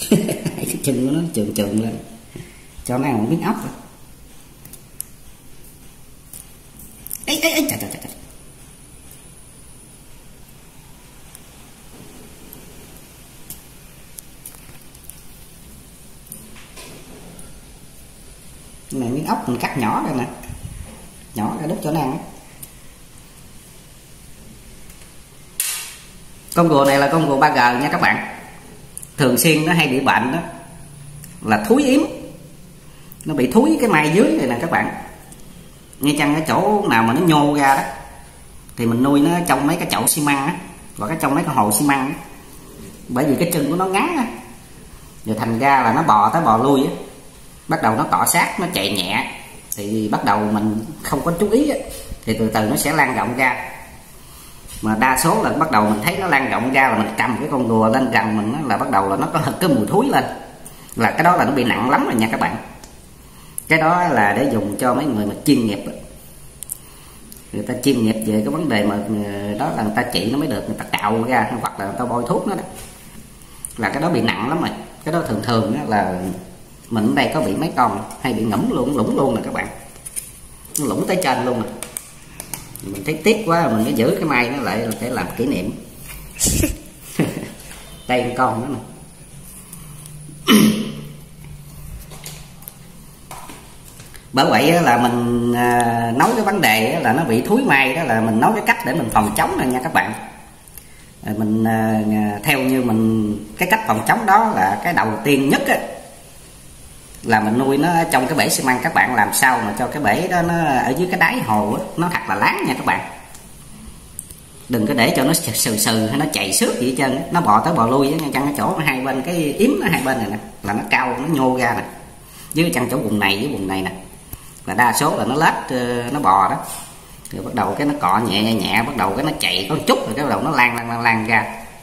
Cái chân của nó trườn trườn lên cho nó ăn một miếng ốc rồi. Trời, trời, trời, trời. Cái này miếng ốc mình cắt nhỏ ra nè, nhỏ ra đút cho nó ăn. Con rùa này là con rùa 3G nha các bạn. Thường xuyên nó hay bị bệnh đó là thúi yếm, nó bị thúi cái mai dưới này nè các bạn. Ngay chăng cái chỗ nào mà nó nhô ra đó thì mình nuôi nó trong mấy cái chậu xi măng á, hoặc trong mấy cái hồ xi măng á. Bởi vì cái chân của nó ngắn á, rồi thành ra là nó bò tới bò lui á, bắt đầu nó cọ sát, nó chạy nhẹ, thì bắt đầu mình không có chú ý á, thì từ từ nó sẽ lan rộng ra. Mà đa số là bắt đầu mình thấy nó lan rộng ra là mình cầm cái con rùa lên gần mình á, là bắt đầu là nó có cái mùi thúi lên, là cái đó là nó bị nặng lắm rồi nha các bạn. Cái đó là để dùng cho mấy người mà chuyên nghiệp đó. Người ta chuyên nghiệp về cái vấn đề mà đó là người ta trị nó mới được, người ta cạo ra hoặc là người ta bôi thuốc nó đó, là cái đó bị nặng lắm rồi. Cái đó thường thường đó là mình ở đây có bị mấy con hay bị ngẫm luôn, lủng luôn nè các bạn, nó lủng tới trên luôn nè. Mình thấy tiếc quá, mình mới giữ cái mai nó lại để làm kỷ niệm. Đây con đó nè. Bởi vậy là mình nói cái vấn đề là nó bị thúi mai đó, là mình nói cái cách để mình phòng chống này nha các bạn. Mình theo như mình cái cách phòng chống đó là cái đầu tiên nhất á, là mình nuôi nó trong cái bể xi măng các bạn, làm sao mà cho cái bể đó nó ở dưới cái đáy hồ á, nó thật là láng nha các bạn. Đừng có để cho nó sừ sừ hay nó chạy xước gì hết trơn, nó bò tới bò lui á, chăng cái chỗ hai bên cái yếm nó hai bên này nè là nó cao, nó nhô ra nè, dưới chăng chỗ vùng này với vùng này nè là đa số là nó lết, nó bò đó. Rồi bắt đầu cái nó cọ nhẹ nhẹ, bắt đầu cái nó chạy có một chút rồi cái bắt đầu nó lan ra.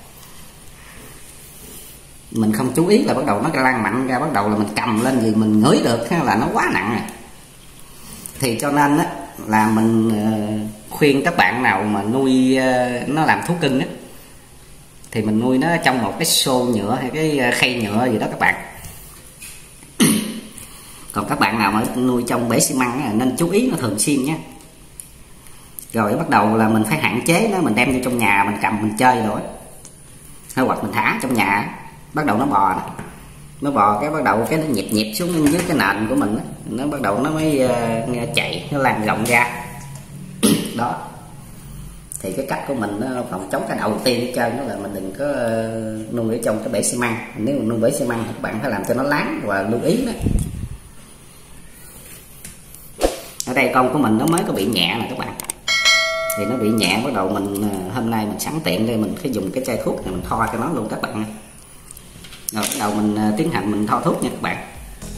Mình không chú ý là bắt đầu nó lan mạnh ra, bắt đầu là mình cầm lên gì mình ngửi được là nó quá nặng rồi. Thì cho nên á là mình khuyên các bạn nào mà nuôi nó làm thú cưng á, thì mình nuôi nó trong một cái xô nhựa hay cái khay nhựa gì đó các bạn. Còn các bạn nào mà nuôi trong bể xi măng á, nên chú ý nó thường xuyên nhé. Rồi bắt đầu là mình phải hạn chế nó, mình đem vô trong nhà mình cầm mình chơi rồi, hay hoặc mình thả trong nhà, bắt đầu nó bò nè, nó bò cái bắt đầu cái nó nhịp nhịp xuống dưới cái nền của mình đó. Nó bắt đầu nó mới chạy, nó lan rộng ra. Đó thì cái cách của mình nó phòng chống cái đầu tiên hết trơn đó là mình đừng có nuôi ở trong cái bể xi măng. Nếu mà nuôi bể xi măng thì các bạn phải làm cho nó láng và lưu ý đó. Ở đây con của mình nó mới có bị nhẹ nè các bạn, thì nó bị nhẹ, bắt đầu mình hôm nay mình sẵn tiện đây mình phải dùng cái chai thuốc này mình thoa cho nó luôn các bạn. Rồi bắt đầu mình tiến hành mình thoa thuốc nha các bạn.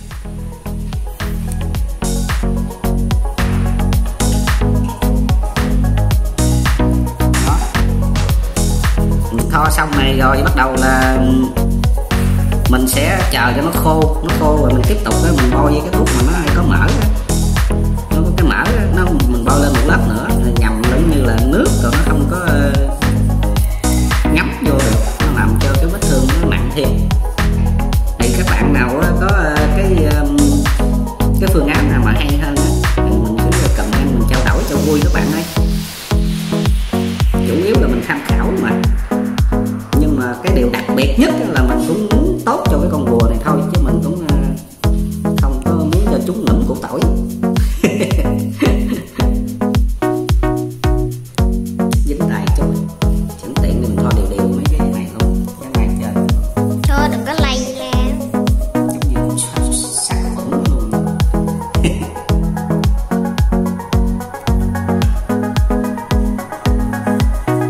Đó, mình thoa xong này rồi bắt đầu là mình sẽ chờ cho nó khô rồi mình tiếp tục mình bôi với cái thuốc mà nó có mỡ đó. Nó có cái mỡ đó, nó mình bôi lên một lớp nữa nhằm giống như là nước, rồi nó không có ngấm vô được, nó làm cho cái vết thương nó nặng thêm. Thì các bạn nào có cái phương án nào mà hay hơn thì mình cứ comment mình trao đổi cho vui các bạn ơi. Chủ yếu là mình tham khảo mà, nhưng mà cái điều đặc biệt nhất là mình cũng muốn tốt cho cái con rùa này thôi, chứ mình cũng không có muốn cho chúng ngủm củ tỏi. Dính tay chút chẳng tiện thì mình thoa đều mấy cái này không, cái này chơi thôi đừng có lay ra, giống như sạc khuẩn luôn.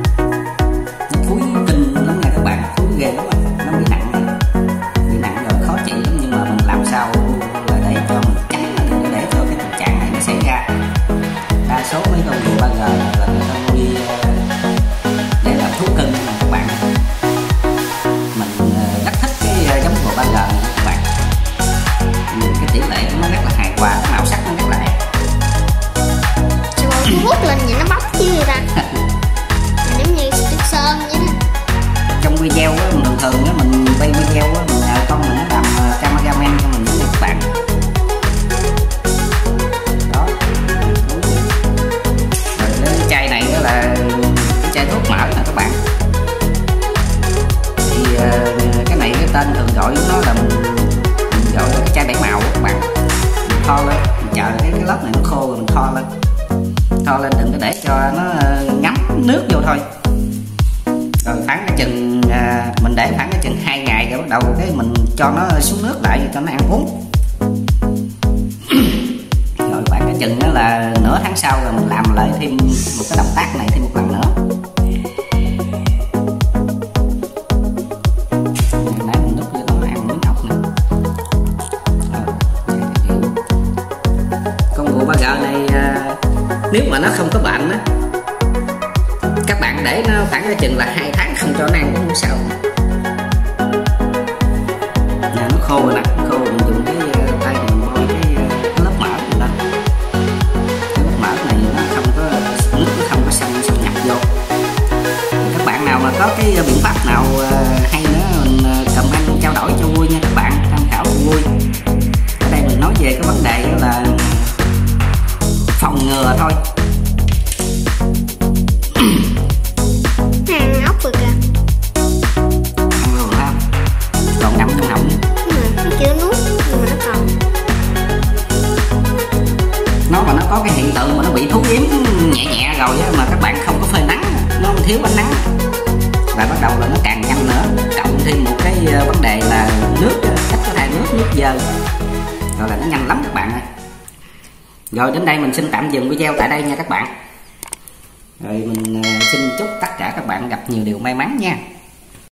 Nó thúi kinh lắm nha các bạn, thúi ghê lắm, nó bị nặng rồi khó thường thường á mình quay video á, mình nhờ con mình nó làm cameraman cho mình nha các bạn. Đó. Rồi cái chai này đó là cái chai thuốc mỡ nè các bạn. Thì cái này cái tên thường gọi của nó là mình gọi là cái chai 7 màu các bạn. Mình kho lên, mình chờ cái lớp này nó khô rồi mình kho lên. Kho lên đừng có để cho nó ngấm nước vô thôi. Rồi khoảng cái chừng mình để khoảng cái chừng 2 ngày rồi bắt đầu cái mình cho nó xuống nước lại cho nó ăn uống. Rồi khoảng cái chừng đó là nửa tháng sau rồi mình làm lại thêm một cái động tác này thêm một lần nữa. Nãy mình đút cho nó ăn miếng ốc nè. Con rùa ba gờ này nếu mà nó không có bệnh á, các bạn để nó khoảng cái chừng là 2 tháng không cho nó ăn cũng không sao. Nè nó khô rồi nè, nó khô mình dùng cái tay mình bôi cái lớp mỡ này lên. Cái lớp mỡ này nó không có nước, nó không có xâm nhập vô. Các bạn nào mà có cái biện pháp nào hay nữa mình comment trao đổi cho vui nha các bạn, tham khảo cho vui. Ở đây mình nói về cái vấn đề đó là phòng ngừa thôi. Ăn ốc rồi kìa. Ăn luôn ha. Còn ngậm trong họng. Nó chưa nuốt nhưng mà nó còn. Nó mà nó có cái hiện tượng mà nó bị thú yếm nhẹ nhẹ rồi á, mà các bạn không có phơi nắng, nó thiếu ánh nắng và bắt đầu là nó càng nhanh nữa. Cộng thêm một cái vấn đề là nước, cách có thải nước dơ rồi là nó nhanh lắm các bạn ơi. Rồi đến đây mình xin tạm dừng video tại đây nha các bạn. Rồi mình xin chúc tất cả các bạn gặp nhiều điều may mắn nha.